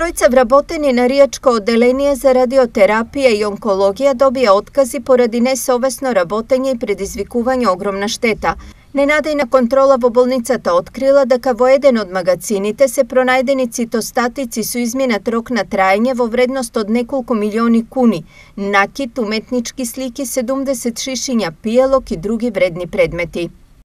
Trojca вработени на Ријачко одделение за радиотерапија и онкологија добија откази поради несовесно работење и предизвикување огромна штета. Ненадејна контрола во болницата открила дека во еден од магацините се пронајдени цитостатици со изминат рок на траење во вредност од неколку милиони куни, накит, уметнички слики, 70 шишиња пијалок и други вредни предмети.